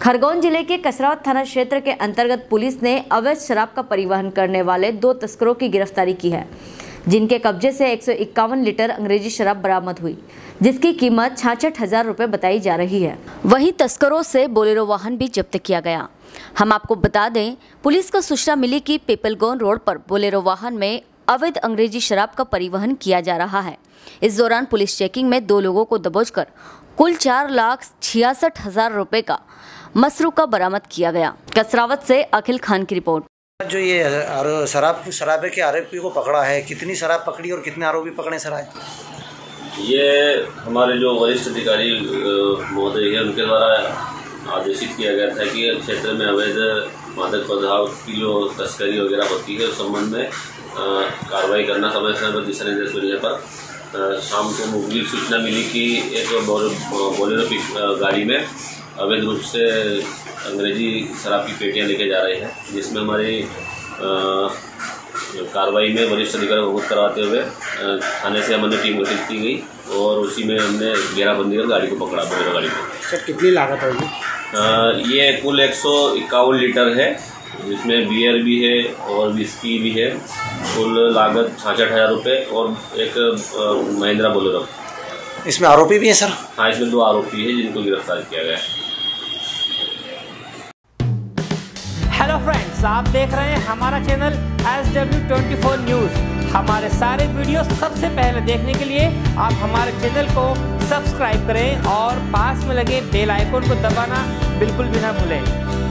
खरगोन जिले के कसरावत थाना क्षेत्र के अंतर्गत पुलिस ने अवैध शराब का परिवहन करने वाले 2 तस्करों की गिरफ्तारी की है, जिनके कब्जे से 151 लीटर अंग्रेजी शराब बरामद हुई, जिसकी कीमत 66,000 रुपये बताई जा रही है। वहीं तस्करों से बोलेरो वाहन भी जब्त किया गया। हम आपको बता दें, पुलिस को सूचना मिली कि पीपलगोन रोड पर बोलेरो वाहन में अवैध अंग्रेजी शराब का परिवहन किया जा रहा है। इस दौरान पुलिस चेकिंग में 2 लोगों को दबोचकर कुल 4,66,000 रुपये का मसरूका बरामद किया गया। कसरावत से अखिल खान की रिपोर्ट। जो ये शराब के आरोपी को पकड़ा है, कितनी शराब पकड़ी और कितने आरोपी पकड़े सर आज? ये हमारे जो वरिष्ठ अधिकारी महोदय है, उनके द्वारा आदेशित किया गया था कि क्षेत्र में अवैध मादक पदार्थ की जो तस्करी वगैरह होती है उस संबंध में कार्रवाई करना समय पर दिशा निर्देश मिलने पर शाम को मुखबिर सूचना मिली कि एक बोलेरो गाड़ी में अवैध रूप से अंग्रेजी शराब की पेटियां लेके जा रहे हैं, जिसमें हमारी कार्रवाई में वरिष्ठ अधिकारी को अवगत करवाते हुए थाने से हमने टीम गठित की गई और उसी में हमने घेराबंदी कर गाड़ी को पकड़ा, बोलेरो गाड़ी को। सर कितनी लागत होगी? ये कुल 151 लीटर है, जिसमें बियर भी है और विस्की भी है। कुल लागत 66,000 रुपये और एक महिंद्रा बोलेरो। इसमें आरोपी भी है सर? हाँ, इसमें 2 आरोपी है जिनको गिरफ्तार किया गया है। हेलो फ्रेंड्स, आप देख रहे हैं हमारा चैनल SW24 न्यूज़। हमारे सारे वीडियो सबसे पहले देखने के लिए आप हमारे चैनल को सब्सक्राइब करें और पास में लगे बेल आइकन को दबाना बिल्कुल भी ना भूलें।